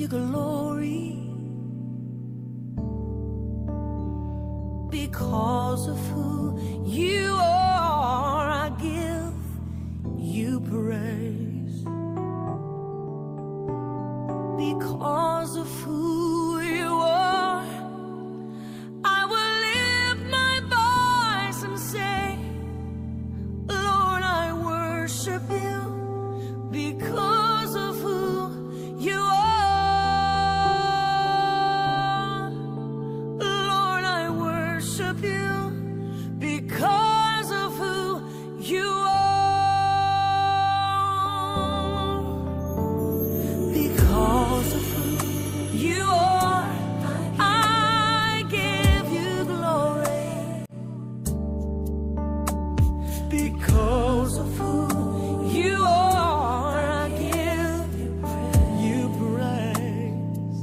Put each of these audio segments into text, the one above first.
glory because of who you are. I give you praise because of who you are. I will lift my voice and say, Lord, I worship you because of who you are. Lord, I worship you because of who you are. Because of who you are, I give you glory. Because of who you are, I give you praise.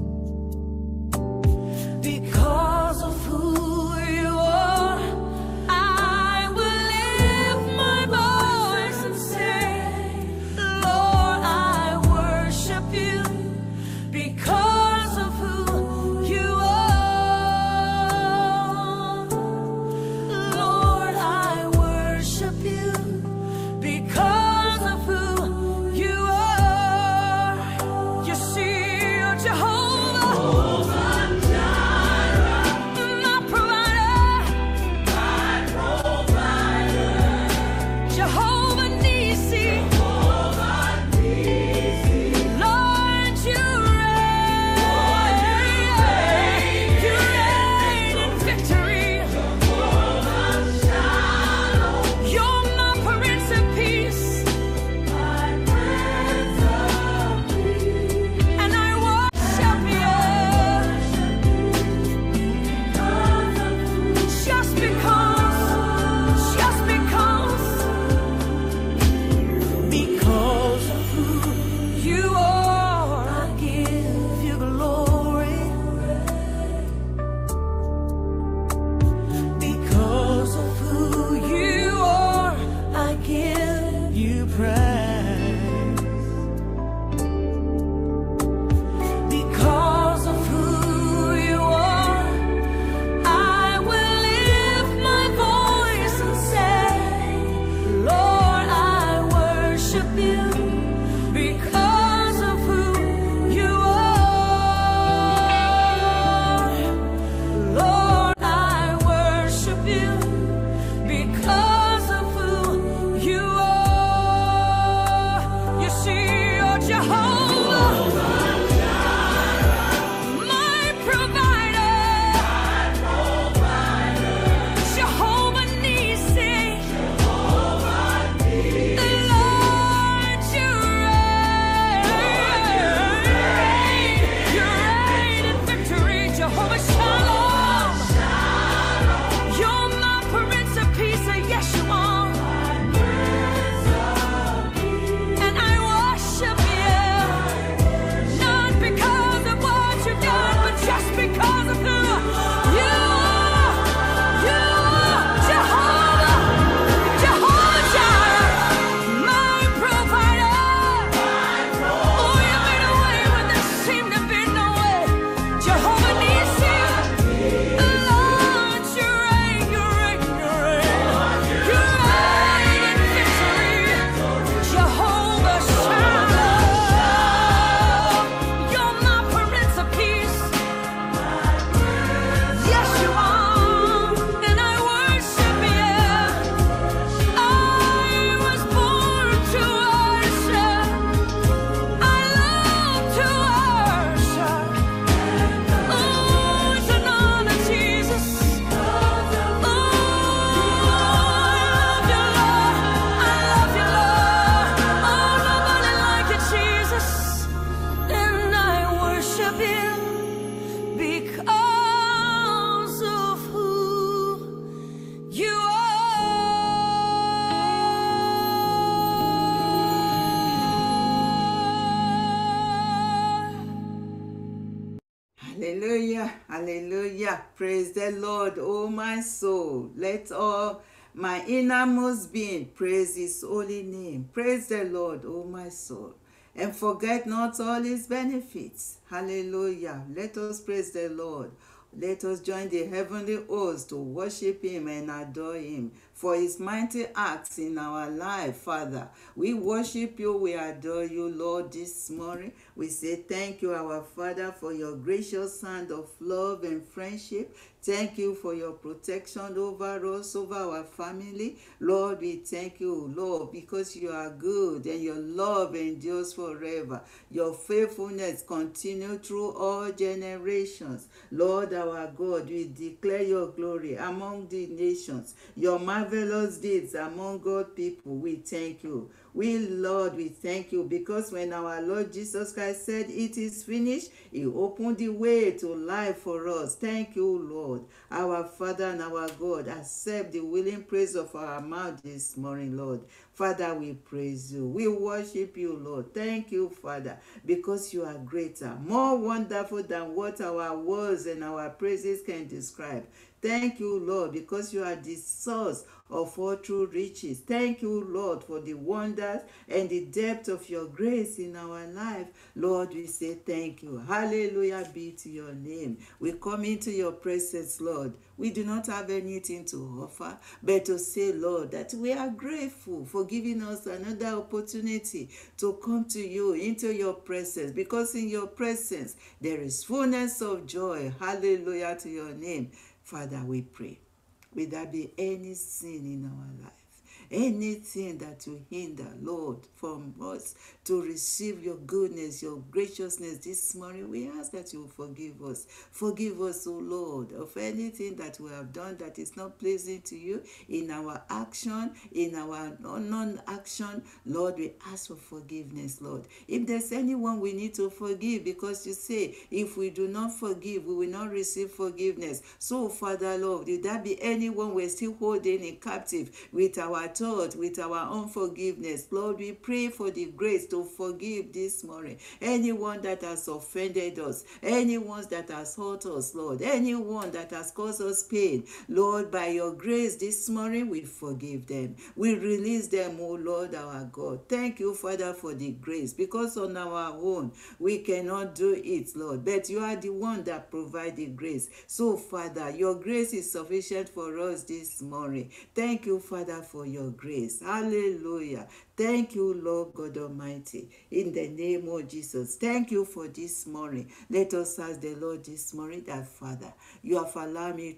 Because of who you are, I will lift my voice and say, Lord, I worship you because of who you are. Lord, I worship you because of who you are. You see, you're Jehovah, my provider, Jehovah Nissi, Lord, you reign in victory. You're my Prince of Peace, and I worship you just because of who you are, I give you glory. Because of who you are, I give you praise. Because of who you are, I will lift my voice and say, Lord, I worship you because of who you are. Lord, I worship you because of who you are. You see, you're Jehovah, my provider, Jehovah Nissi, Lord, you reign in victory. Jehovah Shalom, you're my Prince of Peace, yes you are. And I worship you, not because of what you've done, but just because of who you are. You are Jehovah, Jehovah Jireh, my provider. Oh, you made a way when there seemed to be no way. Jehovah Nissi, Lord, you reign, you reign, you reign. You reign in victory. Jehovah Shalom, you're my Prince of Peace. Yes, you are, and I worship you. I was born to worship. I love to worship. Oh, it's an honor, Jesus. Oh, I love you, Lord. I love you, Lord. Oh, nobody like you, Jesus. And I worship you because of who you are. Hallelujah, hallelujah. Praise the Lord, oh my soul. Let all my innermost being praise his holy name. Praise the Lord, oh my soul. and forget not all his benefits. Hallelujah. Let us praise the Lord. Let us join the heavenly host to worship him and adore him for his mighty acts in our life, Father. We worship you, we adore you, Lord, this morning. We say thank you, our Father, for your gracious hand of love and friendship. Thank you for your protection over us, over our family. Lord, we thank you, Lord, because you are good and your love endures forever. Your faithfulness continues through all generations. Lord, our God, we declare your glory among the nations, your marvelous deeds among God people. We thank you. Lord, we thank you because when our Lord Jesus Christ said it is finished, he opened the way to life for us. Thank you, Lord. Our Father and our God, accept the willing praise of our mouth this morning, Lord. Father, we praise you. We worship you, Lord. Thank you, Father, because you are greater, more wonderful than what our words and our praises can describe. Thank you, Lord, because you are the source of all true riches. Thank you, Lord, for the wonders and the depth of your grace in our life. Lord, we say thank you. Hallelujah be to your name. We come into your presence, Lord. We do not have anything to offer, but to say, Lord, that we are grateful for giving us another opportunity to come to you into your presence, because in your presence there is fullness of joy. Hallelujah to your name. Father, we pray, will there be any sin in our life, anything that will hinder, Lord, from us to receive your goodness, your graciousness this morning, we ask that you will forgive us. Forgive us, O Lord, of anything that we have done that is not pleasing to you in our action, in our non-action. Lord, we ask for forgiveness, Lord. If there's anyone we need to forgive, because you say, if we do not forgive, we will not receive forgiveness. So, Father, Lord, if there be anyone we're still holding in captive with our thought, with our unforgiveness, Lord, we pray for the grace to forgive this morning. Anyone that has offended us, anyone that has hurt us, Lord, anyone that has caused us pain, Lord, by your grace this morning, we forgive them. We release them, oh Lord, our God. Thank you, Father, for the grace, because on our own, we cannot do it, Lord, but you are the one that provides the grace. So, Father, your grace is sufficient for us this morning. Thank you, Father, for your grace. Hallelujah. Thank you, Lord God Almighty, in the name of Jesus. Thank you for this morning. Let us ask the Lord this morning that, Father, you have allowed me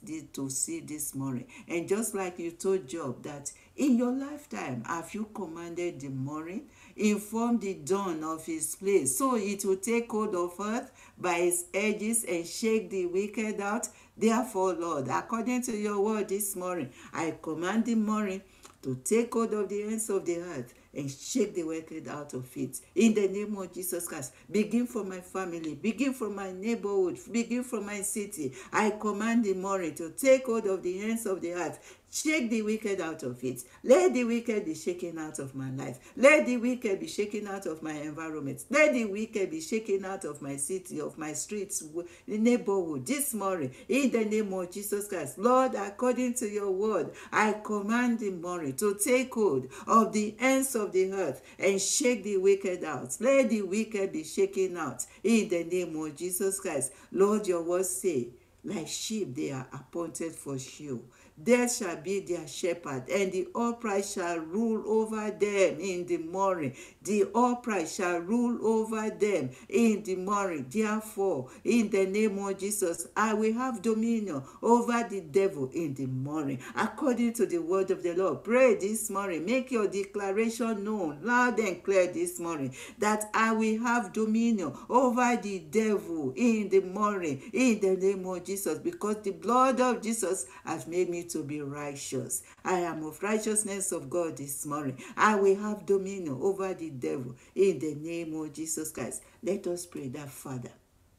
to see this morning. And just like you told Job that in your lifetime, have you commanded the morning, informed the dawn of his place, so it will take hold of earth by its edges and shake the wicked out? Therefore, Lord, according to your word this morning, I command the morning to take hold of the ends of the earth and shake the wicked out of it. In the name of Jesus Christ, begin from my family, begin from my neighborhood, begin from my city. I command the morning to take hold of the ends of the earth. Shake the wicked out of it. Let the wicked be shaken out of my life. Let the wicked be shaken out of my environment. Let the wicked be shaken out of my city, of my streets, the neighborhood this morning. In the name of Jesus Christ, Lord, according to your word, I command the morning to take hold of the ends of the earth and shake the wicked out. Let the wicked be shaken out. In the name of Jesus Christ, Lord, your word say, like sheep they are appointed for shew. There shall be their shepherd, and the upright shall rule over them in the morning. The upright shall rule over them in the morning. Therefore, in the name of Jesus, I will have dominion over the devil in the morning. According to the word of the Lord, pray this morning. Make your declaration known loud and clear this morning, that I will have dominion over the devil in the morning, in the name of Jesus, because the blood of Jesus has made me to be righteous. I am of righteousness of God this morning. I will have dominion over the devil in the name of Jesus Christ. Let us pray that, Father,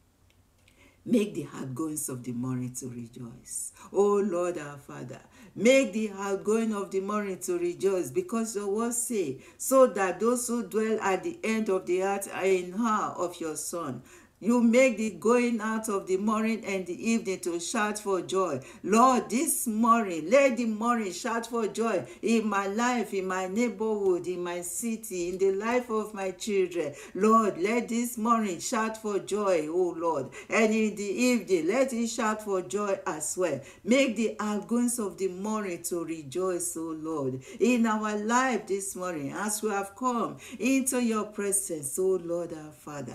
make the outgoings of the morning to rejoice. Oh Lord our Father, make the outgoing of the morning to rejoice, because your word say, so that those who dwell at the end of the earth are in awe of your Son. You make the going out of the morning and the evening to shout for joy. Lord, this morning, let the morning shout for joy in my life, in my neighborhood, in my city, in the life of my children. Lord, let this morning shout for joy, oh Lord. And in the evening, let it shout for joy as well. Make the outgoings of the morning to rejoice, oh Lord, in our life this morning as we have come into your presence, oh Lord our Father.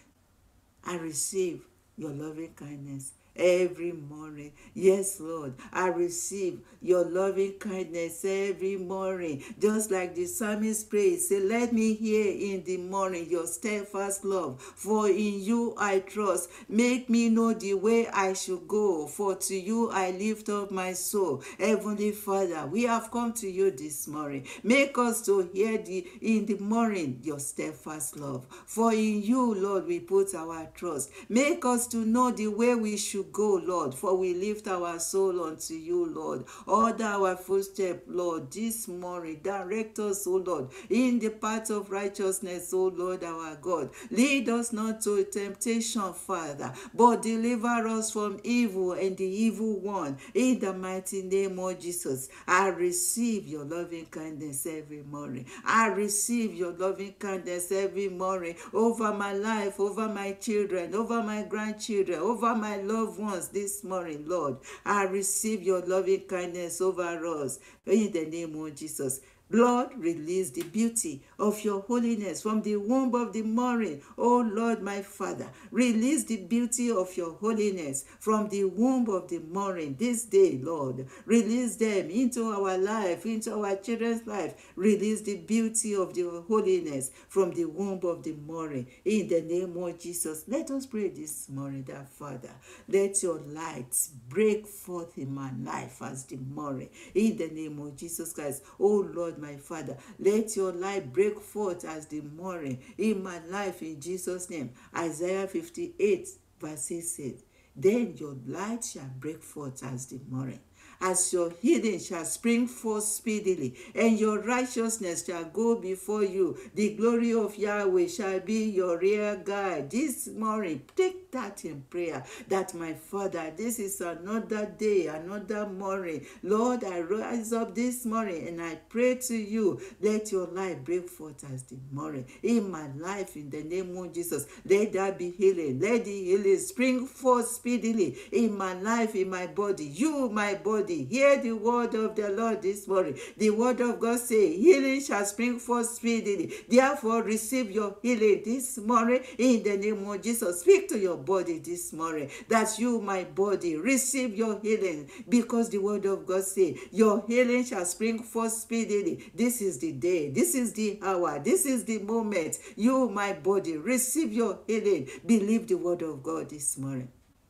I receive your loving kindness every morning. Yes, Lord, I receive your loving kindness every morning. Just like the psalmist prays, say, let me hear in the morning your steadfast love, for in you I trust. Make me know the way I should go, for to you I lift up my soul. Heavenly Father, we have come to you this morning. Make us to hear in the morning your steadfast love, for in you, Lord, we put our trust. Make us to know the way we should go, Lord, for we lift our soul unto you, Lord. Order our footsteps, Lord, this morning. Direct us, O Lord, in the path of righteousness, O Lord our God. Lead us not to temptation, Father, but deliver us from evil and the evil one. In the mighty name of Jesus, I receive your loving kindness every morning. I receive your loving kindness every morning over my life, over my children, over my grandchildren, over my loved ones this morning, Lord. I receive your loving kindness over us in the name of Jesus. Lord, release the beauty of your holiness from the womb of the morning. Oh Lord, my Father, release the beauty of your holiness from the womb of the morning this day, Lord. Release them into our life, into our children's life. Release the beauty of your holiness from the womb of the morning. In the name of Jesus, let us pray this morning that, Father, let your light break forth in my life as the morning. In the name of Jesus Christ, oh Lord, my Father, let your light break forth as the morning in my life in Jesus' name. Isaiah 58 verse 6 says, then your light shall break forth as the morning, as your healing shall spring forth speedily, and your righteousness shall go before you. The glory of Yahweh shall be your rear guard. This morning, take that in prayer, that my Father, this is another day, another morning. Lord, I rise up this morning and I pray to you, let your light break forth as the morning in my life in the name of Jesus. Let there be healing. Let the healing spring forth speedily in my life, in my body. You, my body, hear the word of the Lord this morning. The word of God says, healing shall spring forth speedily. Therefore, receive your healing this morning in the name of Jesus. Speak to your body this morning, that you, my body, receive your healing, because the word of God says, your healing shall spring forth speedily. This is the day, this is the hour, this is the moment. You, my body, receive your healing. Believe the word of God this morning.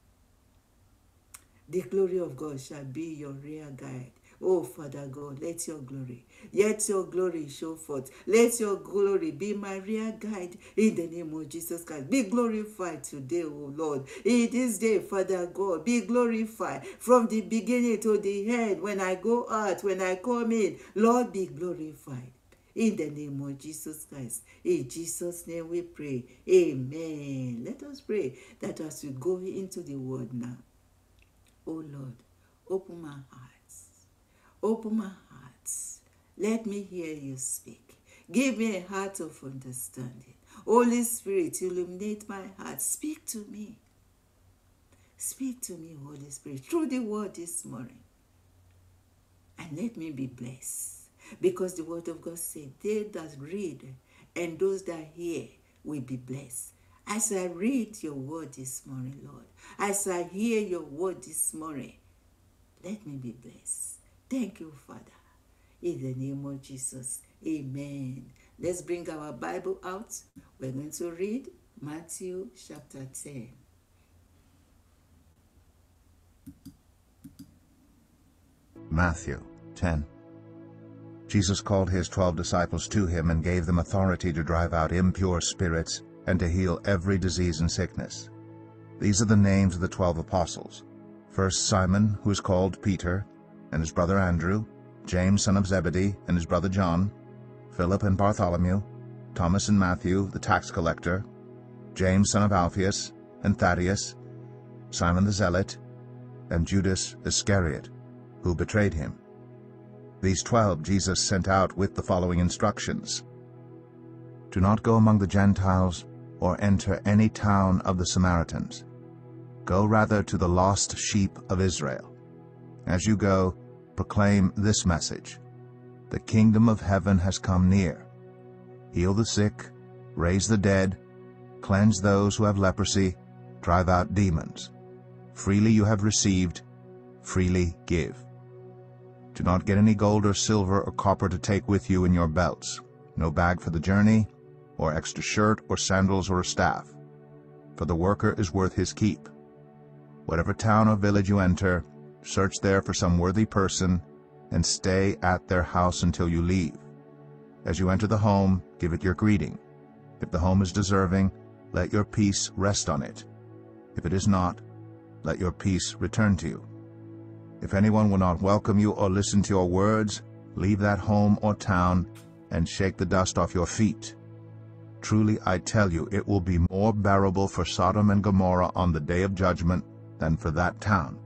The glory of God shall be your rear guide. Oh, Father God, let your glory show forth. Let your glory be my rear guide in the name of Jesus Christ. Be glorified today, oh Lord. In this day, Father God, be glorified from the beginning to the end. When I go out, when I come in, Lord, be glorified. In the name of Jesus Christ. In Jesus' name we pray. Amen. Let us pray that as we go into the word now, oh Lord, open my heart. Open my heart. Let me hear you speak. Give me a heart of understanding. Holy Spirit, illuminate my heart. Speak to me. Speak to me, Holy Spirit, through the word this morning. And let me be blessed. Because the word of God said, they that read and those that hear will be blessed. As I read your word this morning, Lord, as I hear your word this morning, let me be blessed. Thank you, Father. In the name of Jesus, amen. Let's bring our Bible out. We're going to read Matthew chapter 10. Matthew 10. Jesus called his 12 disciples to him and gave them authority to drive out impure spirits and to heal every disease and sickness. These are the names of the 12 apostles. First Simon, who is called Peter, and his brother Andrew, James son of Zebedee and his brother John, Philip and Bartholomew, Thomas and Matthew the tax collector, James son of Alphaeus, and Thaddeus, Simon the Zealot, and Judas Iscariot, who betrayed him. These 12 Jesus sent out with the following instructions: Do not go among the Gentiles or enter any town of the Samaritans. Go rather to the lost sheep of Israel. As you go, proclaim this message: The kingdom of heaven has come near. Heal the sick, raise the dead, cleanse those who have leprosy, drive out demons. Freely you have received, freely give. Do not get any gold or silver or copper to take with you in your belts, no bag for the journey, or extra shirt or sandals or a staff, for the worker is worth his keep. Whatever town or village you enter, search there for some worthy person, and stay at their house until you leave. As you enter the home, give it your greeting. If the home is deserving, let your peace rest on it. If it is not, let your peace return to you. If anyone will not welcome you or listen to your words, leave that home or town and shake the dust off your feet. Truly I tell you, it will be more bearable for Sodom and Gomorrah on the day of judgment than for that town.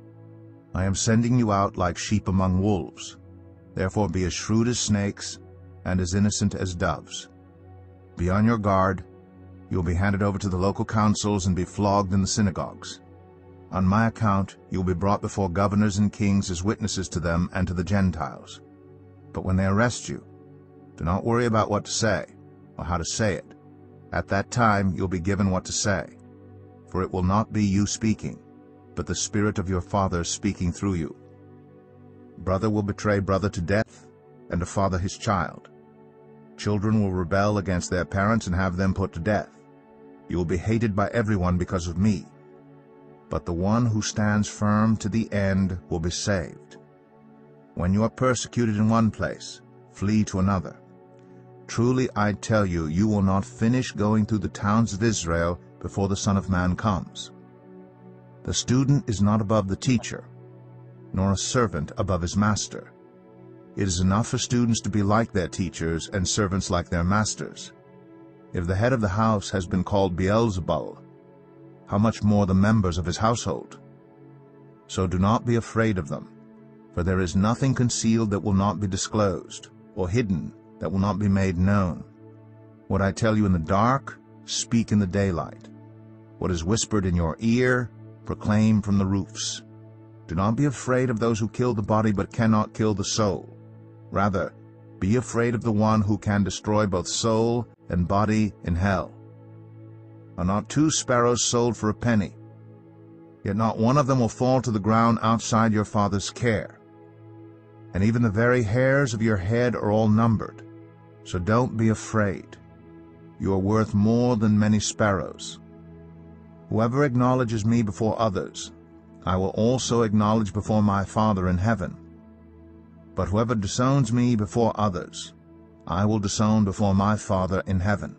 I am sending you out like sheep among wolves. Therefore be as shrewd as snakes and as innocent as doves. Be on your guard. You will be handed over to the local councils and be flogged in the synagogues. On my account you will be brought before governors and kings as witnesses to them and to the Gentiles. But when they arrest you, do not worry about what to say or how to say it. At that time you'll be given what to say, for it will not be you speaking, but the Spirit of your Father speaking through you. Brother will betray brother to death, and a father his child. Children will rebel against their parents and have them put to death. You will be hated by everyone because of me. But the one who stands firm to the end will be saved. When you are persecuted in one place, flee to another. Truly I tell you, you will not finish going through the towns of Israel before the Son of Man comes. The student is not above the teacher, nor a servant above his master. It is enough for students to be like their teachers and servants like their masters. If the head of the house has been called Beelzebul, how much more the members of his household? So do not be afraid of them, for there is nothing concealed that will not be disclosed, or hidden that will not be made known. What I tell you in the dark, speak in the daylight. What is whispered in your ear, proclaim from the roofs. Do not be afraid of those who kill the body but cannot kill the soul. Rather, be afraid of the one who can destroy both soul and body in hell. Are not 2 sparrows sold for a penny? Yet not one of them will fall to the ground outside your Father's care. And even the very hairs of your head are all numbered. So don't be afraid. You are worth more than many sparrows. Whoever acknowledges me before others, I will also acknowledge before my Father in heaven. But whoever disowns me before others, I will disown before my Father in heaven.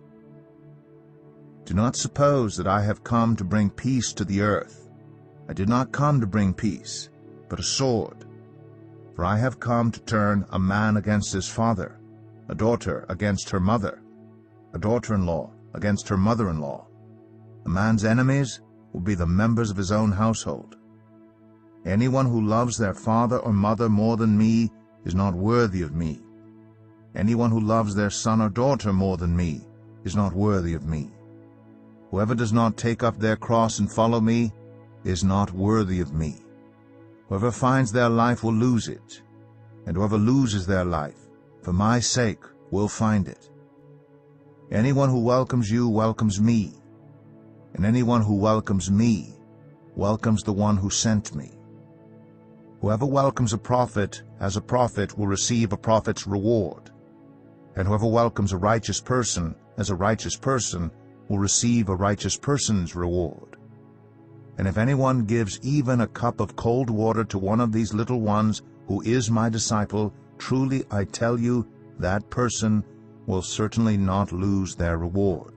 Do not suppose that I have come to bring peace to the earth. I did not come to bring peace, but a sword. For I have come to turn a man against his father, a daughter against her mother, a daughter-in-law against her mother-in-law. A man's enemies will be the members of his own household. Anyone who loves their father or mother more than me is not worthy of me. Anyone who loves their son or daughter more than me is not worthy of me. Whoever does not take up their cross and follow me is not worthy of me. Whoever finds their life will lose it, and whoever loses their life, for my sake, will find it. Anyone who welcomes you welcomes me, and anyone who welcomes me welcomes the one who sent me. Whoever welcomes a prophet as a prophet will receive a prophet's reward, and whoever welcomes a righteous person as a righteous person will receive a righteous person's reward. And if anyone gives even a cup of cold water to one of these little ones who is my disciple, truly I tell you, that person will certainly not lose their reward.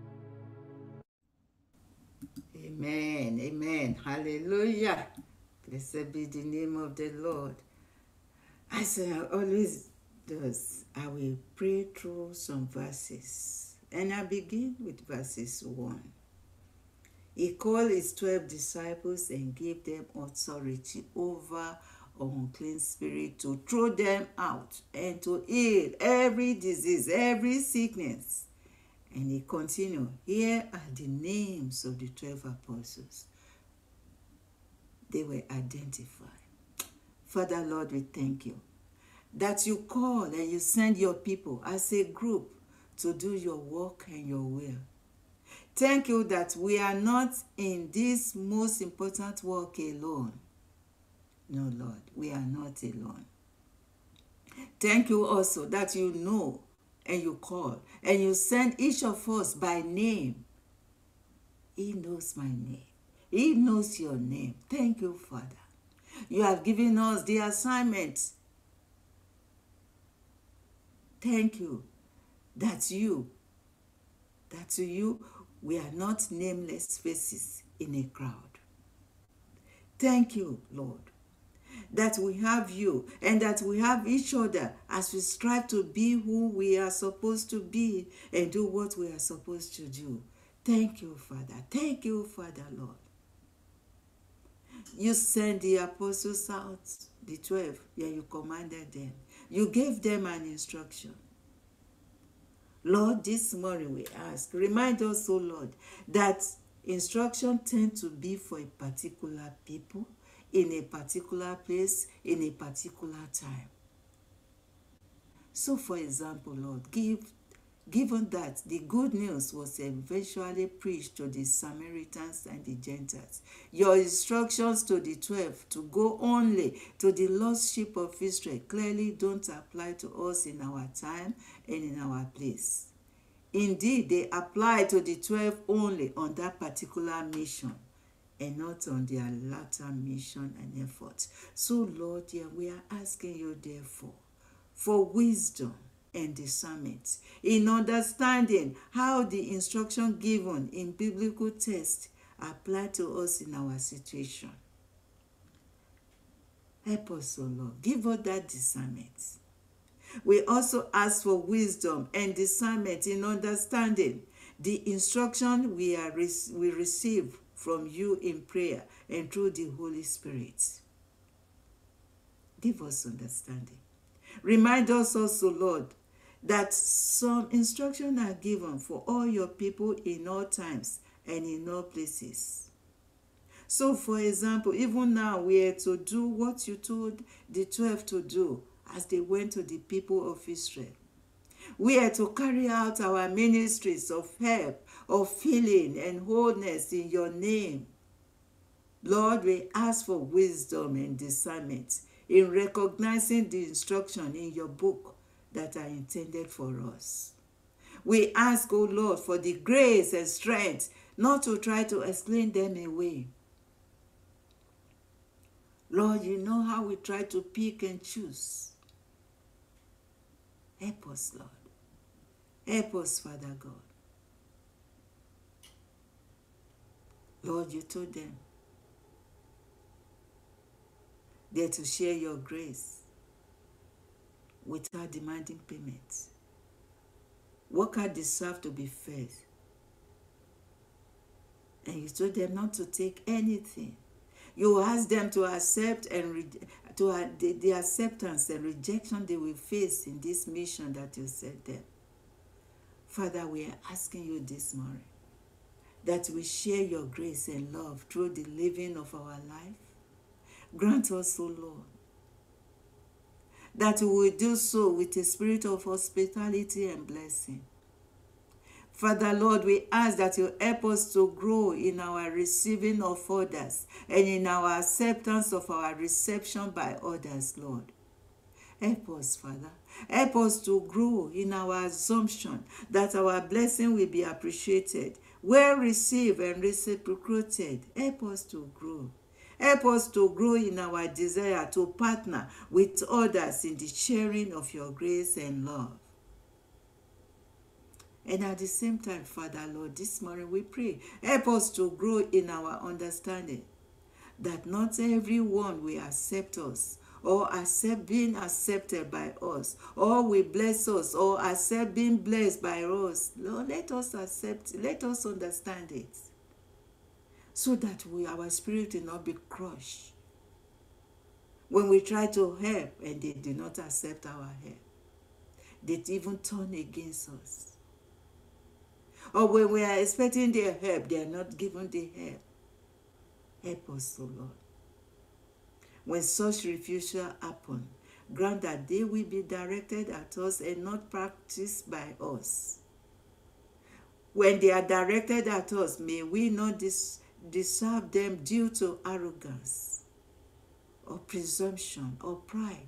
Amen, amen, hallelujah. Blessed be the name of the Lord. As I always does, I will pray through some verses. And I begin with verses 1. He called his 12 disciples and gave them authority over unclean spirit to throw them out and to heal every disease, every sickness. And he continued, here are the names of the 12 apostles. They were identified. Father, Lord, we thank you that you call and you send your people as a group to do your work and your will. Thank you that we are not in this most important work alone. No, Lord, we are not alone. Thank you also that you know and you call and you send each of us by name. He knows my name. He knows your name. Thank you, Father. You have given us the assignment. Thank you that to you, we are not nameless faces in a crowd. Thank you, Lord, that we have you and that we have each other as we strive to be who we are supposed to be and do what we are supposed to do. Thank you, Father. Thank you, Father, Lord. You sent the apostles out, the 12, yeah, you commanded them. You gave them an instruction. Lord, this morning we ask, remind us, oh Lord, that instruction tend to be for a particular people, in a particular place, in a particular time. So, for example, Lord, given that the good news was eventually preached to the Samaritans and the Gentiles, your instructions to the 12 to go only to the lost sheep of Israel clearly don't apply to us in our time and in our place. Indeed, they apply to the 12 only on that particular mission and not on their latter mission and efforts. So, Lord, yeah, we are asking you, therefore, for wisdom and discernment in understanding how the instruction given in biblical text apply to us in our situation. Help us, O Lord. Give us that discernment. We also ask for wisdom and discernment in understanding the instruction we receive from you in prayer and through the Holy Spirit. Give us understanding. Remind us also, Lord, that some instructions are given for all your people in all times and in all places. So, for example, even now we are to do what you told the 12 to do as they went to the people of Israel. We are to carry out our ministries of help, of healing and wholeness in your name. Lord, we ask for wisdom and discernment in recognizing the instruction in your book that are intended for us. We ask, O Lord, for the grace and strength not to try to explain them away. Lord, you know how we try to pick and choose. Help us, Lord. Help us, Father God. Lord, you told them they're to share your grace without demanding payment. Workers deserve to be fed. And you told them not to take anything. You asked them to accept and the acceptance and rejection they will face in this mission that you set them. Father, we are asking you this morning that we share your grace and love through the living of our life. Grant us, O Lord, that we will do so with a spirit of hospitality and blessing. Father, Lord, we ask that you help us to grow in our receiving of others and in our acceptance of our reception by others, Lord. Help us, Father. Help us to grow in our assumption that our blessing will be appreciated, well received and reciprocated. Help us to grow. Help us to grow in our desire to partner with others in the sharing of your grace and love. And at the same time, Father, Lord, this morning we pray, help us to grow in our understanding that not everyone will accept us or accept being accepted by us, or will bless us or accept being blessed by us. Lord, let us accept, let us understand it. so that our spirit will not be crushed. When we try to help and they do not accept our help, they even turn against us. Or when we are expecting their help, they are not given the help. Help us, O Lord. When such refusal happen, grant that they will be directed at us and not practiced by us. When they are directed at us, may we not deserve them due to arrogance or presumption or pride.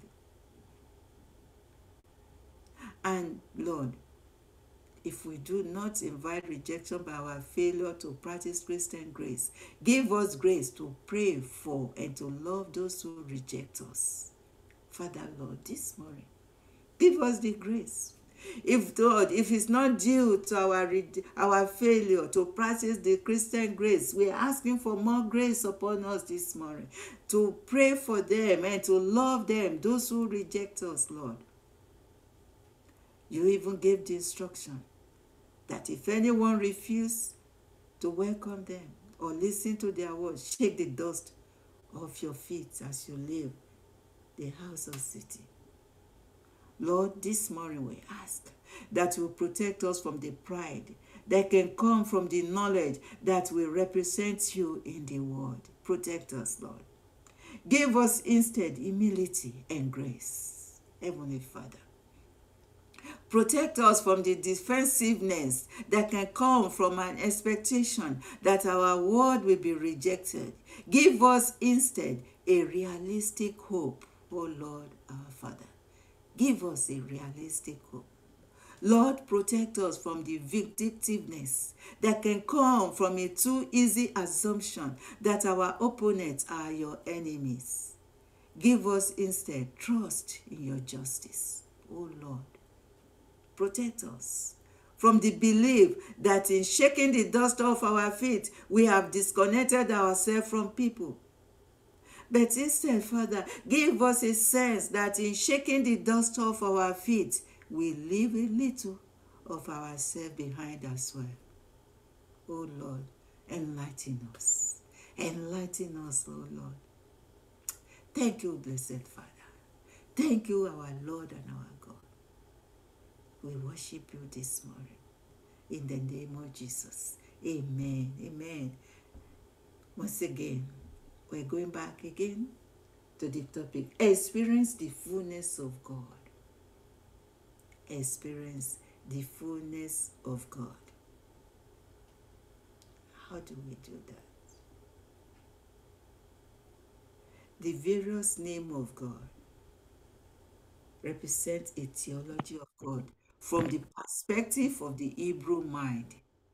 And Lord, if we do not invite rejection by our failure to practice Christian grace, give us grace to pray for and to love those who reject us. Father, Lord, this morning, give us the grace. If Lord, if it's not due to our failure to practice the Christian grace, we're asking for more grace upon us this morning to pray for them and to love them, those who reject us, Lord. You even gave the instruction that if anyone refuses to welcome them or listen to their words, shake the dust off your feet as you leave the house or city. Lord, this morning we ask that you protect us from the pride that can come from the knowledge that we represent you in the world. Protect us, Lord. Give us instead humility and grace, Heavenly Father. Protect us from the defensiveness that can come from an expectation that our word will be rejected. Give us instead a realistic hope, O Lord our Father. Give us a realistic hope. Lord, protect us from the vindictiveness that can come from a too easy assumption that our opponents are your enemies. Give us instead trust in your justice, O Lord. Protect us from the belief that in shaking the dust off our feet, we have disconnected ourselves from people. But instead, Father, give us a sense that in shaking the dust off our feet, we leave a little of ourselves behind as well. Oh Lord, enlighten us. Enlighten us, oh Lord. Thank you, blessed Father. Thank you, our Lord and our God. We worship you this morning. In the name of Jesus. Amen. Amen. Once again, we're going back again to the topic. Experience the fullness of God. Experience the fullness of God. How do we do that? The various names of God represent a theology of God from the perspective of the Hebrew mind.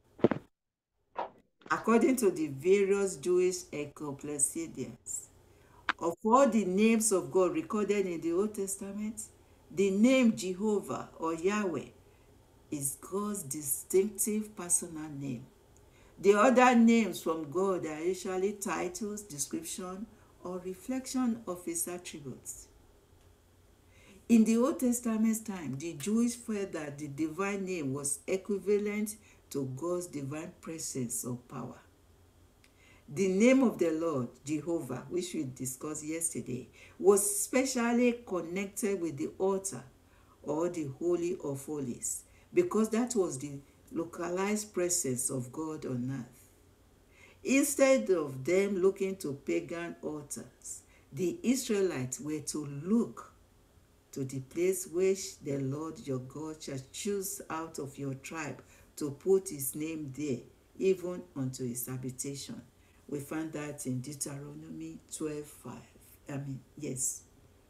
According to the various Jewish encyclopedias, of all the names of God recorded in the Old Testament, the name Jehovah or Yahweh is God's distinctive personal name. The other names from God are usually titles, description, or reflection of his attributes. In the Old Testament time, the Jews felt that the divine name was equivalent to God's divine presence or power. The name of the Lord, Jehovah, which we discussed yesterday, was specially connected with the altar or the Holy of Holies, because that was the localized presence of God on earth. Instead of them looking to pagan altars, the Israelites were to look to the place which the Lord your God shall choose out of your tribe to put his name there, even unto his habitation. We find that in Deuteronomy 12:5. Yes.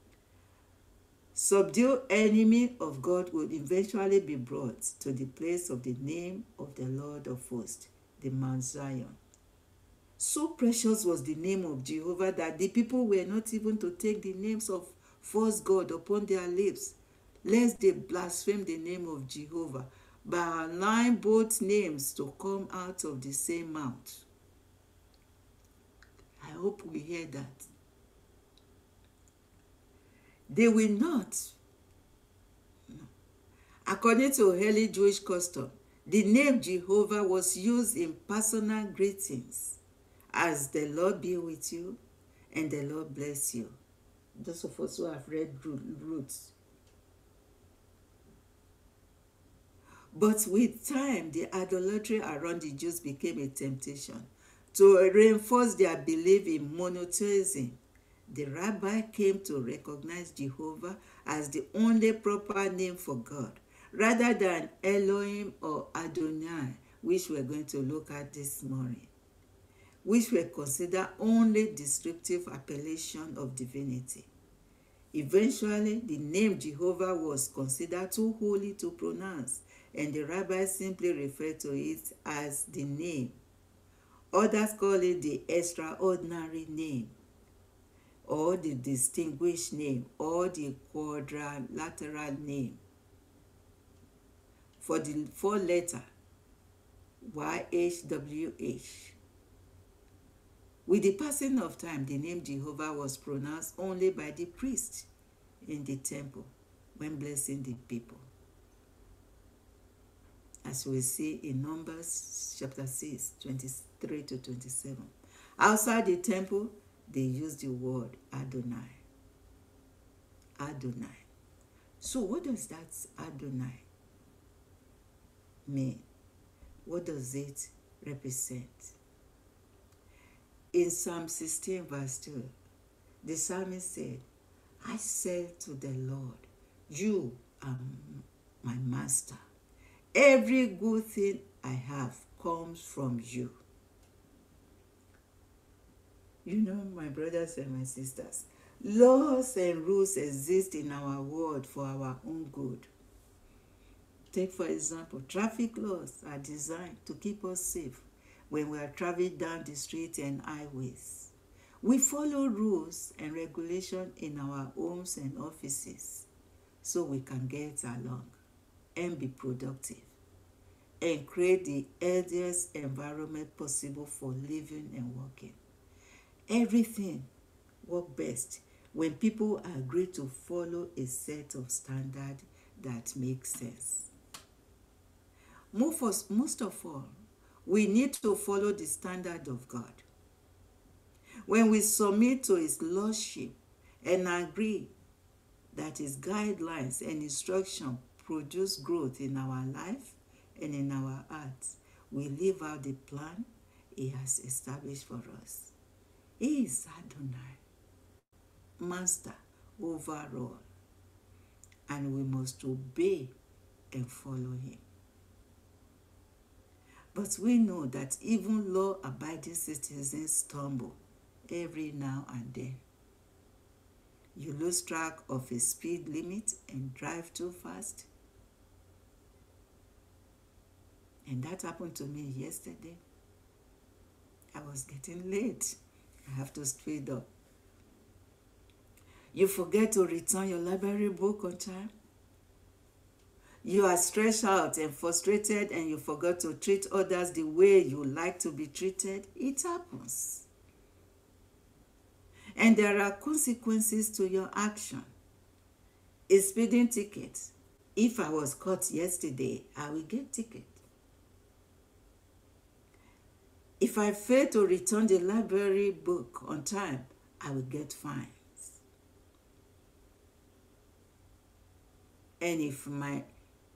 Subdue enemy of God will eventually be brought to the place of the name of the Lord of hosts, the Mount Zion. So precious was the name of Jehovah that the people were not even to take the names of false God upon their lips, lest they blaspheme the name of Jehovah by allowing both names to come out of the same mouth. I hope we hear that. They will not. No. According to early Jewish custom, the name Jehovah was used in personal greetings As the Lord be with you and the Lord bless you. Those of us who have read Ruth. But with time, the idolatry around the Jews became a temptation to reinforce their belief in monotheism. The rabbi came to recognize Jehovah as the only proper name for God, rather than Elohim or Adonai, which we're going to look at this morning, which were considered only descriptive appellation of divinity. Eventually, the name Jehovah was considered too holy to pronounce, and the rabbis simply referred to it as the name. Others call it the extraordinary name, or the distinguished name, or the quadrilateral name. For the four-letter YHWH. With the passing of time, the name Jehovah was pronounced only by the priest in the temple when blessing the people, as we see in Numbers chapter 6, 23 to 27. Outside the temple, they used the word Adonai. Adonai. So what does that Adonai mean? What does it represent? In Psalm 16 verse 2, the psalmist said, I said to the Lord, you are my master. Every good thing I have comes from you. You know, my brothers and my sisters, laws and rules exist in our world for our own good. Take, for example, traffic laws are designed to keep us safe when we are traveling down the street and highways. We follow rules and regulations in our homes and offices so we can get along and be productive and create the healthiest environment possible for living and working. Everything works best when people agree to follow a set of standards that make sense. Most of all, we need to follow the standard of God. When we submit to His Lordship and agree that His guidelines and instruction produce growth in our life and in our hearts, we live out the plan He has established for us. He is Adonai, Master over all, and we must obey and follow Him. But we know that even law-abiding citizens stumble every now and then. You lose track of a speed limit and drive too fast. And that happened to me yesterday. I was getting late. I have to speed up. You forget to return your library book on time. You are stressed out and frustrated and you forgot to treat others the way you like to be treated. It happens. And there are consequences to your action. A speeding ticket. If I was caught yesterday, I will get ticket. If I fail to return the library book on time, I will get fines. And if my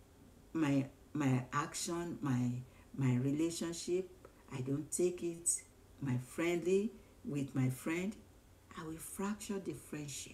action, my relationship, I don't take it friendly with my friend, I will fracture the friendship.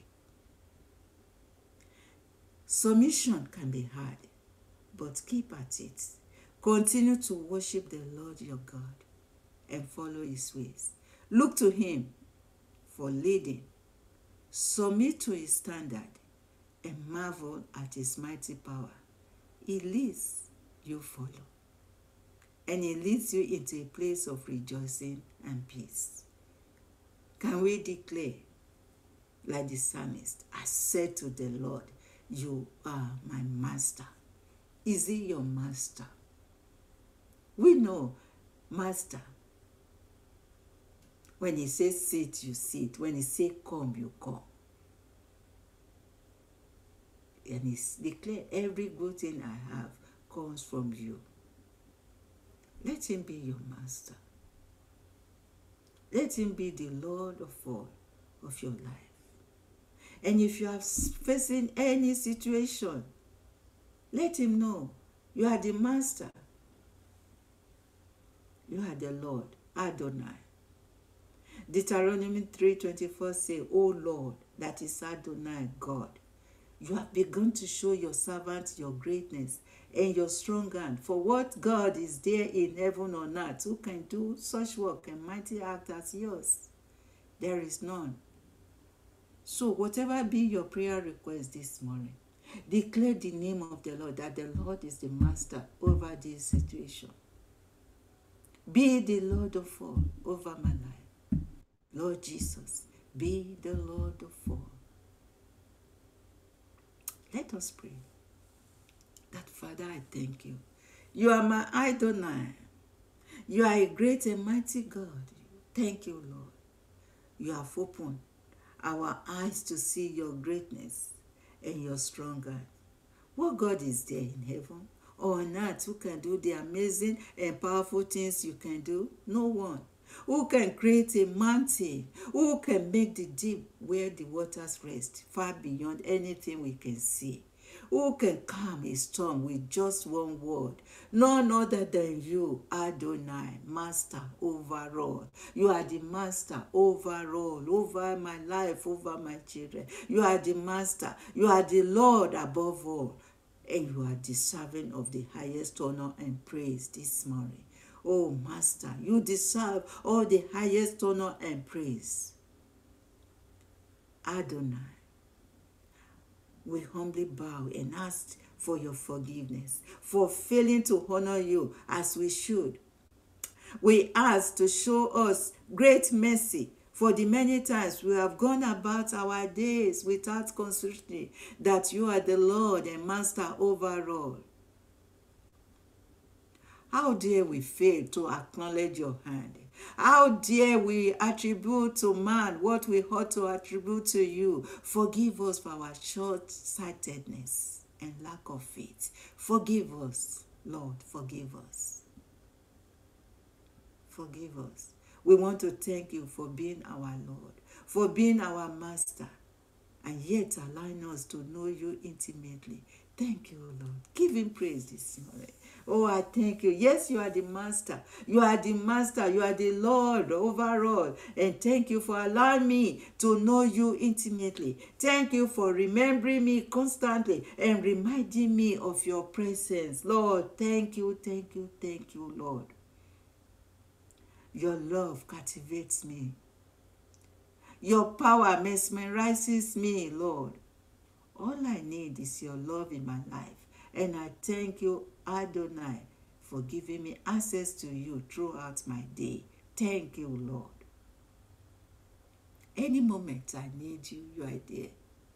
Submission can be hard, but keep at it. Continue to worship the Lord your God and follow His ways. Look to Him for leading. Submit to His standard and marvel at His mighty power. He leads, you follow. And He leads you into a place of rejoicing and peace. Can we declare, like the psalmist, I said to the Lord, you are my master. Is He your master? We know, master. When He says sit, you sit. When He says come, you come. And He declares, every good thing I have comes from you. Let Him be your master. Let him be the Lord of all of your life. And if you are facing any situation, let him know you are the master. You are the Lord, Adonai. Deuteronomy 3:24 says, O Lord, that is Adonai, God. You have begun to show your servant your greatness and your strong hand. For what God is there in heaven or earth who can do such work and mighty act as yours? There is none. So whatever be your prayer request this morning, declare the name of the Lord, that the Lord is the master over this situation. Be the Lord of all over my life. Lord Jesus, be the Lord of all. Let us pray. That Father, I thank you. You are my Adonai. You are a great and mighty God. Thank you, Lord. You have opened our eyes to see your greatness and your strong hand. What God is there in heaven or on earth who can do the amazing and powerful things you can do? No one. Who can create a mountain? Who can make the deep where the waters rest, far beyond anything we can see? Who can calm a storm with just one word? None other than you, Adonai, Master over all. You are the Master over all, over my life, over my children. You are the Master. You are the Lord above all. And you are deserving of the highest honor and praise this morning. Oh, Master, you deserve all the highest honor and praise. Adonai, we humbly bow and ask for your forgiveness for failing to honor you as we should. We ask to show us great mercy for the many times we have gone about our days without considering that you are the Lord and Master over all. How dare we fail to acknowledge your hand? How dare we attribute to man what we ought to attribute to you? Forgive us for our short-sightedness and lack of faith. Forgive us, Lord, forgive us. Forgive us. We want to thank you for being our Lord, for being our Master, and yet allowing us to know you intimately. Thank you, Lord. Give him praise this morning. Oh, I thank you. Yes, you are the Master. You are the Master. You are the Lord over all. And thank you for allowing me to know you intimately. Thank you for remembering me constantly and reminding me of your presence. Lord, thank you, thank you, thank you, Lord. Your love captivates me. Your power mesmerizes me, Lord. All I need is your love in my life. And I thank you, Adonai, for giving me access to you throughout my day. Thank you, Lord. Any moment I need you, you are there.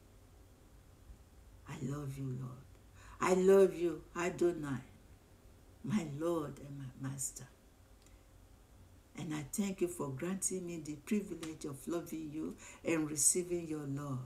I love you, Lord. I love you, Adonai, my Lord and my Master. And I thank you for granting me the privilege of loving you and receiving your love.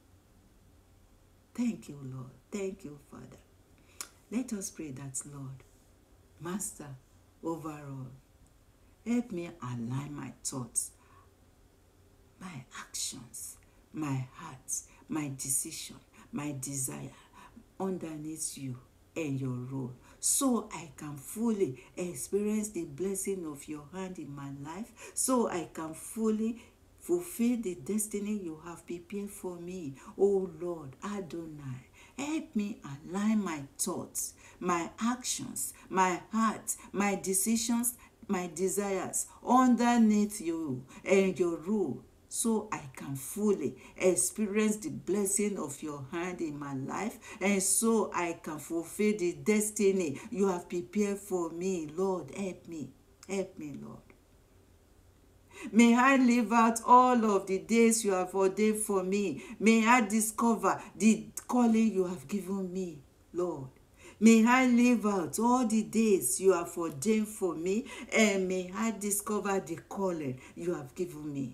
Thank you, Lord. Thank you, Father. Let us pray that, Lord, Master over all, help me align my thoughts, my actions, my heart, my decision, my desire underneath you and your rule, so I can fully experience the blessing of your hand in my life, so I can fully fulfill the destiny you have prepared for me. Oh Lord, Adonai, help me align my thoughts, my actions, my heart, my decisions, my desires underneath you and your rule, so I can fully experience the blessing of your hand in my life, and so I can fulfill the destiny you have prepared for me. Lord, help me, Lord. May I live out all of the days you have ordained for me. May I discover the calling you have given me, Lord. May I live out all the days you have ordained for me, and may I discover the calling you have given me.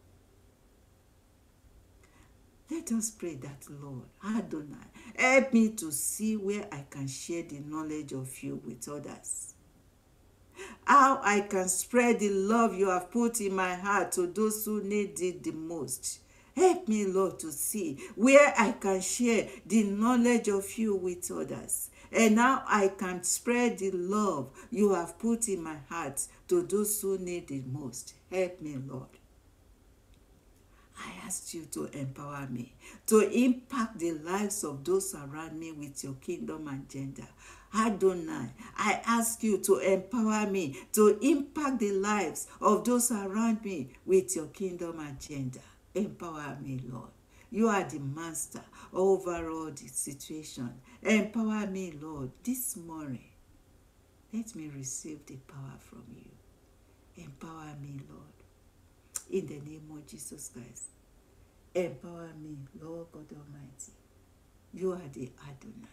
Let us pray that, Lord, Adonai, help me to see where I can share the knowledge of you with others. how I can spread the love you have put in my heart to those who need it the most. Help me, Lord, to see where I can share the knowledge of you with others, and how I can spread the love you have put in my heart to those who need it most. Help me, Lord. I ask you to empower me to impact the lives of those around me with your kingdom agenda. Adonai, I ask you to empower me to impact the lives of those around me with your kingdom agenda. Empower me, Lord. You are the master over all the situation. Empower me, Lord, this morning. Let me receive the power from you. Empower me, Lord. In the name of Jesus Christ. Empower me, Lord God Almighty. You are the Adonai.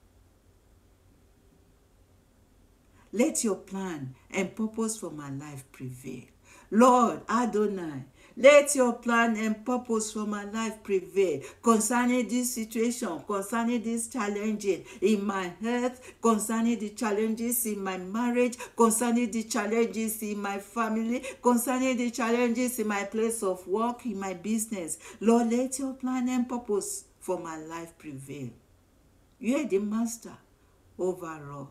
Let your plan and purpose for my life prevail. Lord Adonai, let your plan and purpose for my life prevail concerning this situation, concerning this challenges in my health, concerning the challenges in my marriage, concerning the challenges in my family, concerning the challenges in my place of work, in my business. Lord, let your plan and purpose for my life prevail. You are the master over all.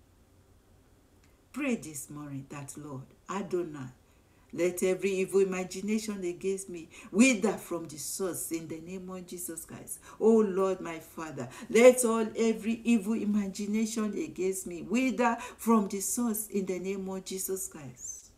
Pray this morning that, Lord Adonai, let every evil imagination against me wither from the source in the name of Jesus Christ. Oh Lord, my Father, let every evil imagination against me wither from the source in the name of Jesus Christ.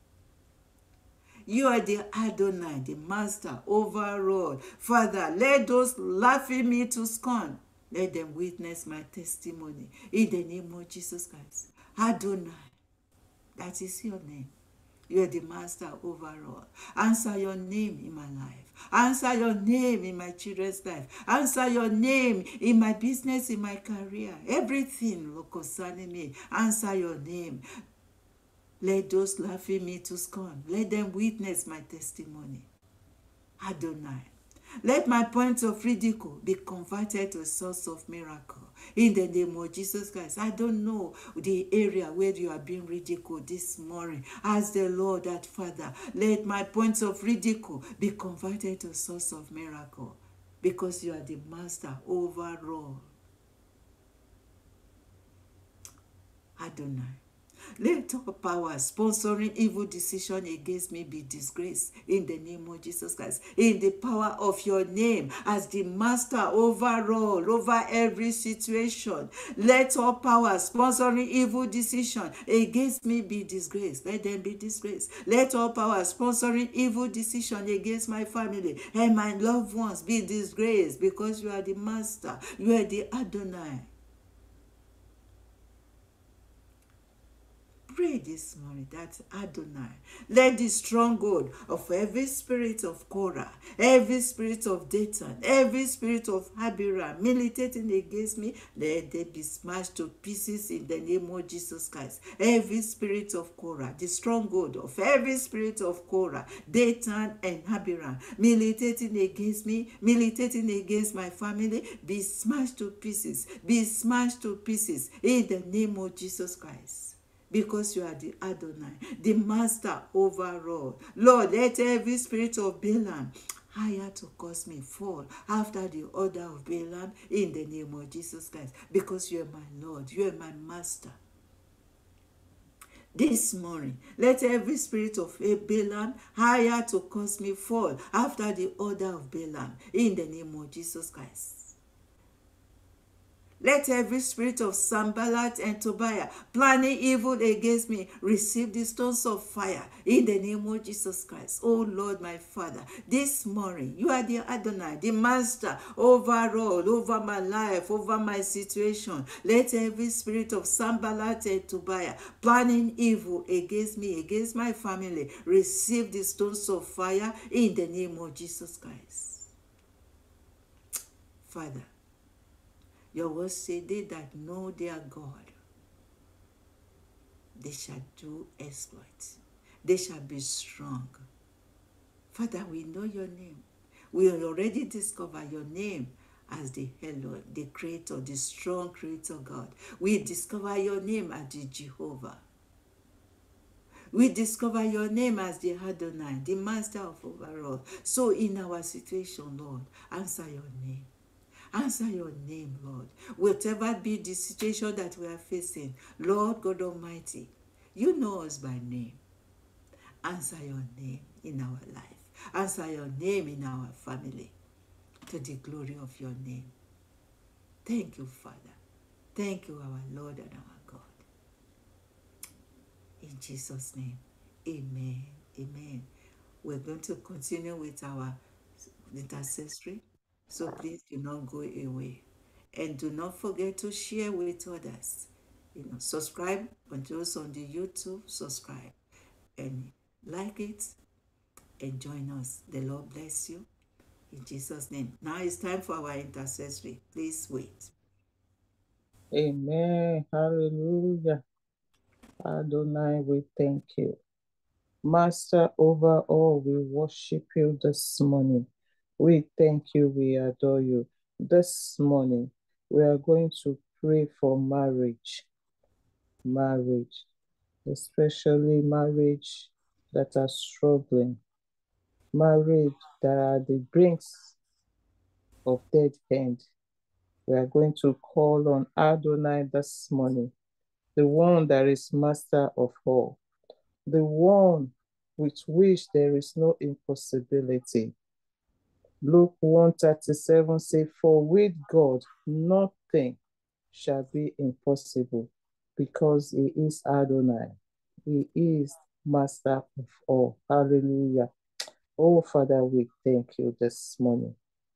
You are the Adonai, the master over all. Father, let those laughing me to scorn, let them witness my testimony in the name of Jesus Christ. Adonai, that is your name. You are the master over all. Answer your name in my life. Answer your name in my children's life. Answer your name in my business, in my career. Everything concerning me. Answer your name. Let those laughing me to scorn, let them witness my testimony. Adonai, let my point of ridicule be converted to a source of miracle. In the name of Jesus Christ. I don't know the area where you are being ridiculed this morning. Ask the Lord that, Father, let my points of ridicule be converted to a source of miracle, because you are the master over all. Adonai, let all power sponsoring evil decision against me be disgraced in the name of Jesus Christ. In the power of your name as the master over all, over every situation. Let all power sponsoring evil decision against me be disgraced. Let them be disgraced. Let all power sponsoring evil decision against my family and my loved ones be disgraced, because you are the master. You are the Adonai. Pray this morning that, Adonai, let the stronghold of every spirit of Korah, every spirit of Dathan, every spirit of Abiram militating against me, let them be smashed to pieces in the name of Jesus Christ. Every spirit of Korah, the stronghold of every spirit of Korah, Dathan and Abiram militating against me, militating against my family, be smashed to pieces, be smashed to pieces in the name of Jesus Christ. Because you are the Adonai, the master over all. Lord, let every spirit of Balaam hire to cause me fall after the order of Balaam in the name of Jesus Christ. Because you are my Lord, you are my master. This morning, let every spirit of Balaam hire to cause me fall after the order of Balaam in the name of Jesus Christ. Let every spirit of Sanballat and Tobiah planning evil against me receive the stones of fire in the name of Jesus Christ. Oh Lord, my Father, this morning, you are the Adonai, the master over all, over my life, over my situation. Let every spirit of Sanballat and Tobiah planning evil against me, against my family, receive the stones of fire in the name of Jesus Christ. Father, your word says, they that know their God, they shall do exploits. They shall be strong. Father, we know your name. We already discover your name as the Eloi, the creator, the strong creator God. We discover your name as the Jehovah. We discover your name as the Adonai, the master of overall. So in our situation, Lord, answer your name. Answer your name, Lord. Whatever be the situation that we are facing, Lord God Almighty, you know us by name. Answer your name in our life. Answer your name in our family, to the glory of your name. Thank you, Father. Thank you, our Lord and our God. In Jesus' name, amen. Amen. We're going to continue with our intercessory. So please do not go away. And do not forget to share with others. Subscribe on those on the YouTube, subscribe and like it and join us. The Lord bless you. In Jesus' name. Now it's time for our intercessory. Please wait. Amen. Hallelujah. Adonai, we thank you. Master over all, we worship you this morning. We thank you, we adore you. This morning, we are going to pray for marriage. Marriage, especially marriage that are struggling. Marriage that are the brinks of dead end. We are going to call on Adonai this morning, the one that is master of all, the one with which there is no impossibility. Luke 1:37 says, for with God nothing shall be impossible, because he is Adonai. He is master of all. Hallelujah. Oh, Father, we thank you this morning.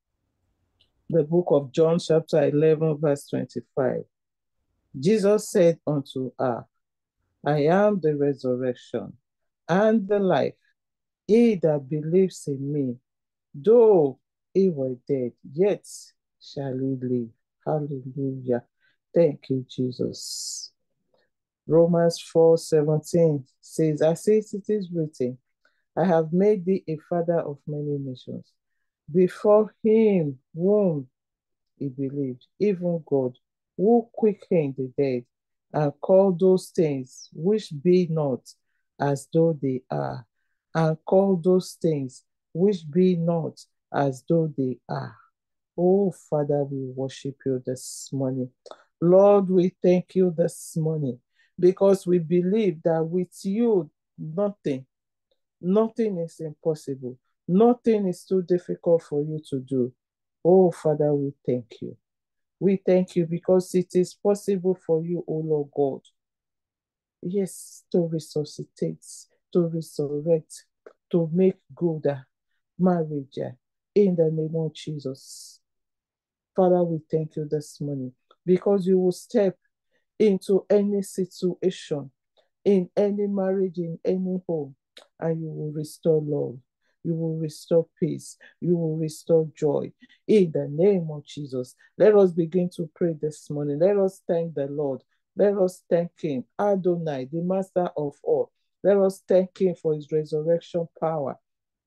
The book of John chapter 11 verse 25. Jesus said unto her, I am the resurrection and the life. He that believes in me, though he were dead, yet shall he live. Hallelujah. Thank you, Jesus. Romans 4:17 says, as it is written, I have made thee a father of many nations. Before him whom he believed, even God, who quickened the dead, and called those things which be not as though they are, and called those things which be not as though they are. Oh, Father, we worship you this morning. Lord, we thank you this morning because we believe that with you, nothing is impossible. Nothing is too difficult for you to do. Oh, Father, we thank you. We thank you because it is possible for you, oh Lord God. Yes, to resuscitate, to resurrect, to make good marriage in the name of Jesus. Father, we thank you this morning because you will step into any situation, in any marriage, in any home, and you will restore love. You will restore peace. You will restore joy. In the name of Jesus, let us begin to pray this morning. Let us thank the Lord. Let us thank him, Adonai, the master of all. Let us thank him for his resurrection power,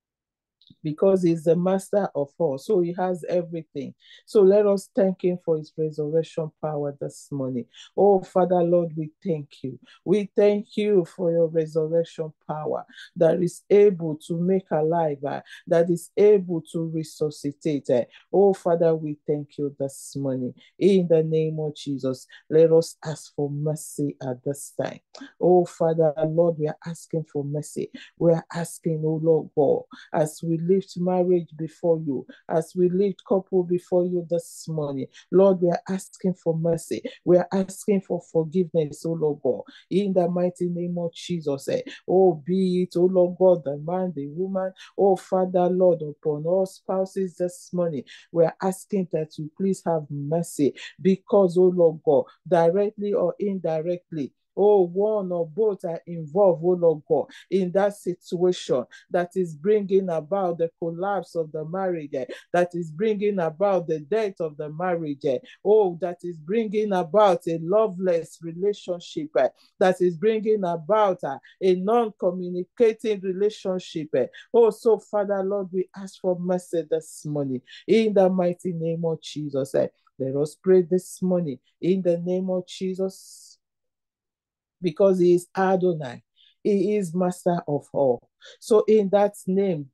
because he's the master of all. So he has everything. So let us thank him for his resurrection power this morning. Oh, Father, Lord, we thank you. We thank you for your resurrection power that is able to make alive, that is able to resuscitate. Oh, Father, we thank you this morning. In the name of Jesus, let us ask for mercy at this time. Oh, Father, Lord, we are asking for mercy. We are asking, oh Lord God, as we lift marriage before you, as we lift couple before you this morning, Lord, we are asking for mercy. We are asking for forgiveness, oh Lord God, in the mighty name of Jesus. Oh, be it, oh Lord God, the man, the woman, oh Father, Lord, upon all spouses this morning, we are asking that you please have mercy, because, oh Lord God, directly or indirectly, oh, one or both are involved, oh Lord God, in that situation that is bringing about the collapse of the marriage, that is bringing about the death of the marriage, oh, that is bringing about a loveless relationship, that is bringing about a non-communicating relationship. Oh, so Father, Lord, we ask for mercy this morning in the mighty name of Jesus. Let us pray this morning in the name of Jesus, because he is Adonai. He is master of all. So in that name,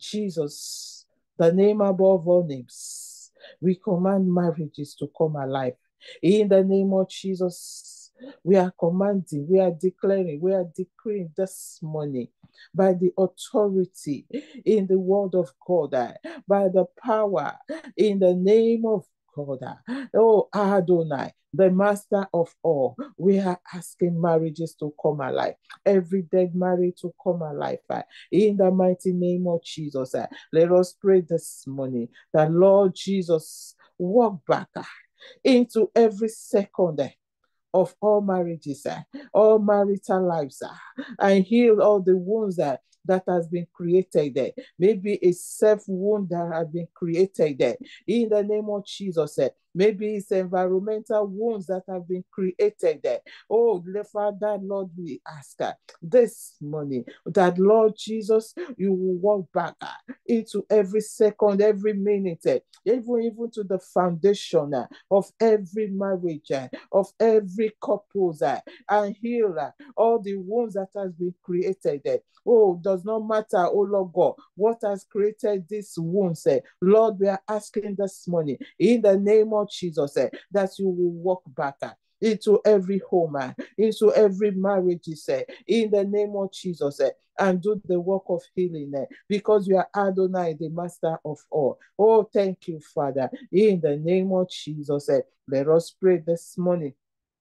Jesus, the name above all names, we command marriages to come alive. In the name of Jesus, we are commanding, we are declaring, we are decreeing this morning by the authority in the word of God, by the power in the name of God. Oh, Adonai, the master of all, we are asking marriages to come alive. Every dead marriage to come alive. In the mighty name of Jesus, let us pray this morning that Lord Jesus, walk back into every second of all marriages, all marital lives, and heal all the wounds that has been created there. Maybe a self wound that has been created there. In the name of Jesus, maybe it's environmental wounds that have been created there. Oh, Father, Lord, we ask this morning that, Lord Jesus, you will walk back into every second, every minute, even to the foundation of every marriage, of every couple, and heal all the wounds that has been created there. Oh, does not matter, oh Lord God, what has created this wound, Lord, we are asking this morning in the name of Jesus that you will walk back into every home, into every marriage, in the name of Jesus, and do the work of healing, because you are Adonai, the master of all. Oh, thank you, Father. In the name of Jesus, let us pray this morning.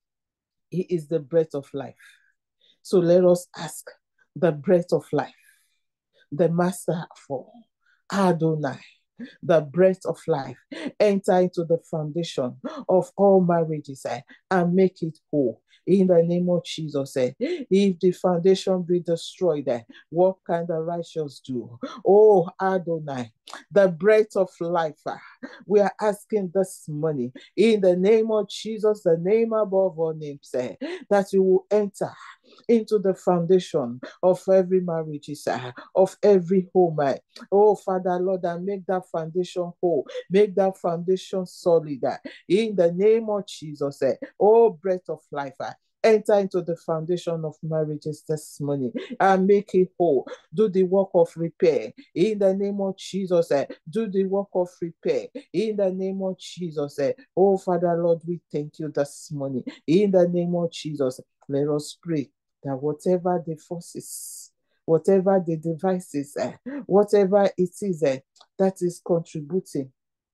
He is the breath of life. So let us ask the breath of life, the master of all, Adonai, the breath of life, enter into the foundation of all marriages and make it whole. In the name of Jesus, if the foundation be destroyed, what can the righteous do? Oh, Adonai, the breath of life, we are asking this morning, in the name of Jesus, the name above all names, that you will enter into the foundation of every marriage, of every home. Oh, Father, Lord, and make that foundation whole, make that foundation solid. In the name of Jesus, oh, breath of life, enter into the foundation of marriages this morning and make it whole. Do the work of repair. In the name of Jesus, do the work of repair. In the name of Jesus, oh, Father, Lord, we thank you this morning. In the name of Jesus, let us pray that whatever the forces, whatever the devices, whatever it is that is contributing,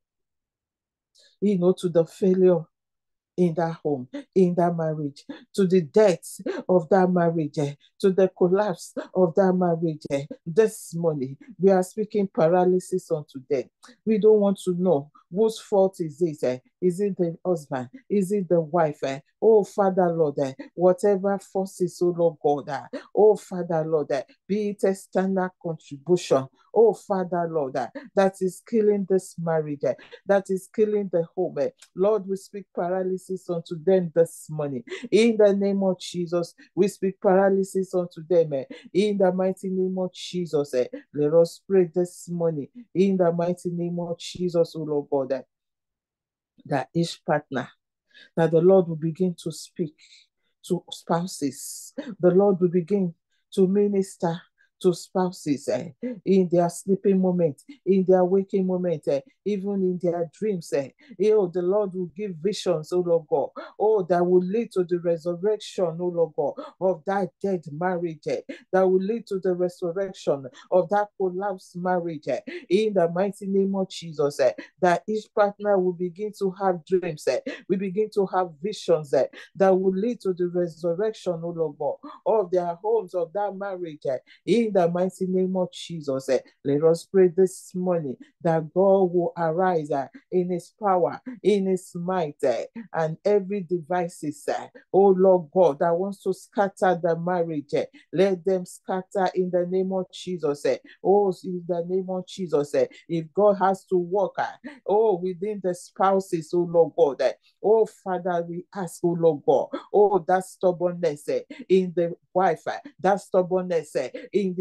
to the failure in that home, in that marriage, to the death of that marriage, to the collapse of that marriage. This morning, we are speaking paralysis unto them. We don't want to know whose fault is it. Is it the husband? Is it the wife? Oh, Father, Lord, whatever forces, oh Lord God, oh, Father, Lord, be it external contribution, oh, Father, Lord, that is killing this marriage, that is killing the home. Lord, we speak paralysis unto them this morning. In the name of Jesus, we speak paralysis unto them. In the mighty name of Jesus, let us pray this morning. In the mighty name of Jesus, oh Lord God, that each partner, that the Lord will begin to speak to spouses. The Lord will begin to minister to spouses in their sleeping moment, in their waking moment, even in their dreams. The Lord will give visions, oh Lord God, that will lead to the resurrection, oh Lord God, of that dead marriage, that will lead to the resurrection of that collapsed marriage, in the mighty name of Jesus, that each partner will begin to have dreams, we begin to have visions that will lead to the resurrection, oh Lord God, of their homes, of that marriage, in the mighty name of Jesus. Let us pray this morning that God will arise in his power, in his might, and every devices, oh Lord God, that wants to scatter the marriage, let them scatter in the name of Jesus. In the name of Jesus, if God has to work, within the spouses, oh Lord God, Father, we ask, oh Lord God, that stubbornness in the wife, that stubbornness in the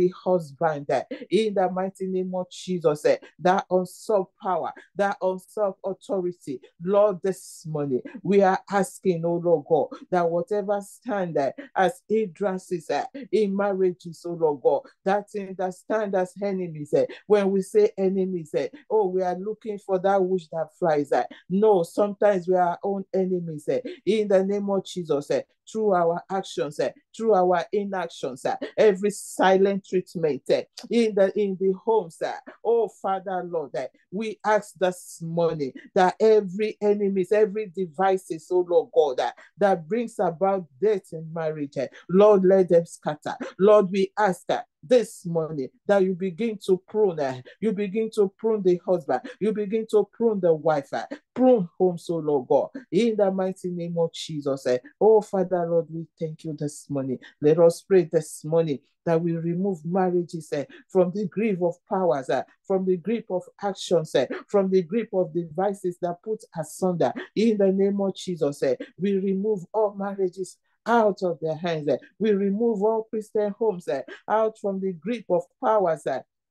the husband, in the mighty name of Jesus, that usurp power, that usurp authority. Lord, this morning we are asking, oh Lord God, that whatever stand as hindrances in marriages, oh Lord God, that thing that stand as enemies. When we say enemies, oh, we are looking for that which that flies. No, sometimes we are our own enemies. In the name of Jesus, through our actions, through our inactions, every silent treatment in the homes. Oh, Father, Lord, we ask this morning that every enemies, every devices, oh Lord God, that brings about death in marriage, Lord, let them scatter. Lord, we ask this morning that you begin to prune, the husband, you begin to prune the wife, prune homes, oh Lord God, in the mighty name of Jesus. Oh, Father, Lord, we thank you this morning. Let us pray this morning that we remove marriages from the grip of powers, from the grip of actions, from the grip of devices that put asunder. In the name of Jesus, we remove all marriages out of their hands. We remove all Christian homes out from the grip of powers,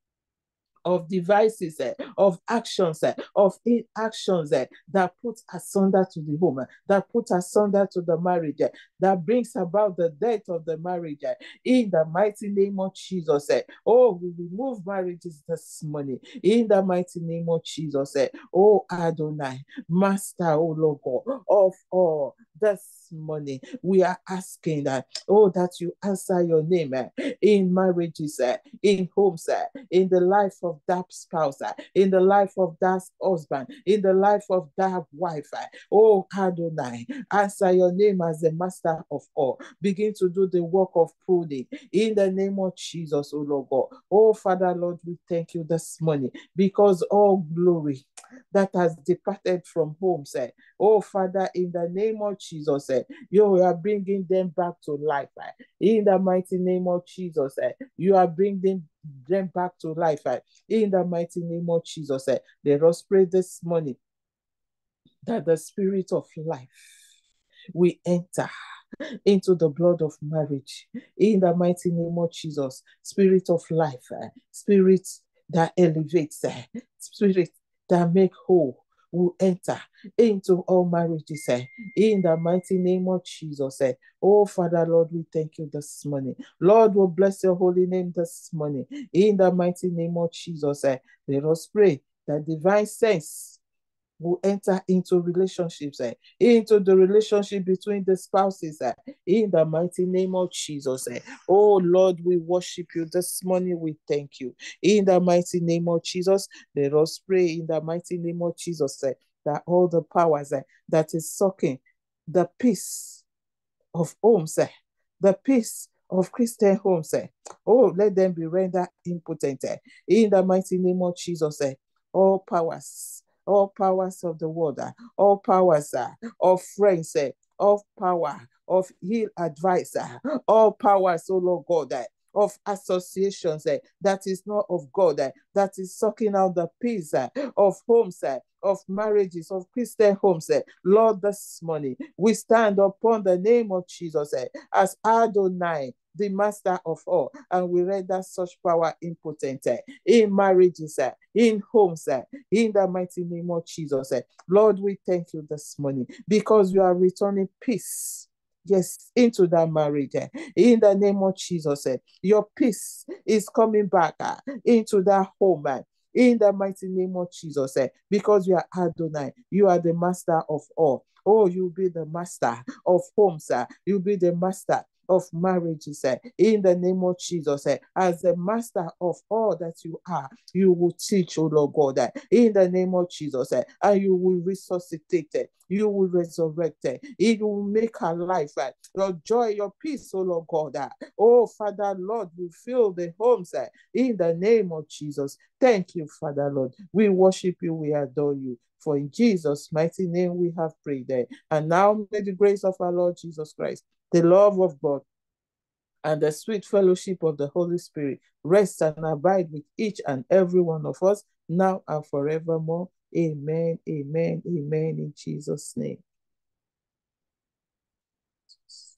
of devices, of actions, of inactions that put asunder to the home, that put asunder to the marriage, that brings about the death of the marriage. In the mighty name of Jesus, oh, we remove marriages this morning. In the mighty name of Jesus, oh Adonai, Master, oh Lord God, of all, this morning we are asking that, oh, that you answer your name in marriages, in homes, in the life of that spouse, in the life of that husband, in the life of that wife. Oh, Adonai, answer your name as the master of all. Begin to do the work of pruning in the name of Jesus, oh Lord God. Oh, Father, Lord, we thank you this morning because all glory that has departed from homes, oh, Father, in the name of Jesus, you are bringing them back to life. In the mighty name of Jesus, you are bringing them back to life. In the mighty name of Jesus, let us pray this morning that the spirit of life will enter into the blood of marriage. In the mighty name of Jesus, spirit of life, spirit that elevates, spirit that make whole, will enter into all marriages in the mighty name of Jesus. Oh, Father, Lord, we thank you this morning. Lord, we bless your holy name this morning in the mighty name of Jesus. Let us pray that divine sense will enter into relationships, into the relationship between the spouses, in the mighty name of Jesus. Oh Lord, we worship you this morning. We thank you. In the mighty name of Jesus, let us pray in the mighty name of Jesus that all the powers that is sucking the peace of homes, the peace of Christian homes, oh, let them be rendered impotent. In the mighty name of Jesus, all powers of the world, all powers of friends, of power, of heal advice, all powers, oh Lord God, of associations that is not of God, that is sucking out the peace of homes, of marriages, of Christian homes. Lord, this morning we stand upon the name of Jesus as Adonai, the master of all, and we render such power impotent in marriages, in homes, in the mighty name of Jesus. Lord, we thank you this morning because you are returning peace, yes, into that marriage. In the name of Jesus, your peace is coming back into that home. In the mighty name of Jesus, because you are Adonai, you are the master of all. Oh, you'll be the master of homes. You'll be the master of marriages. In the name of Jesus, as the master of all that you are, you will teach, oh Lord God, in the name of Jesus, and you will resuscitate, you will resurrect, it will make her life, your joy, your peace, oh Lord God. Oh, Father, Lord, we fill the homes in the name of Jesus. Thank you, Father, Lord. We worship you, we adore you. For in Jesus' mighty name we have prayed. And now may the grace of our Lord Jesus Christ, the love of God, and the sweet fellowship of the Holy Spirit rest and abide with each and every one of us now and forevermore. Amen, amen, amen, in Jesus' name.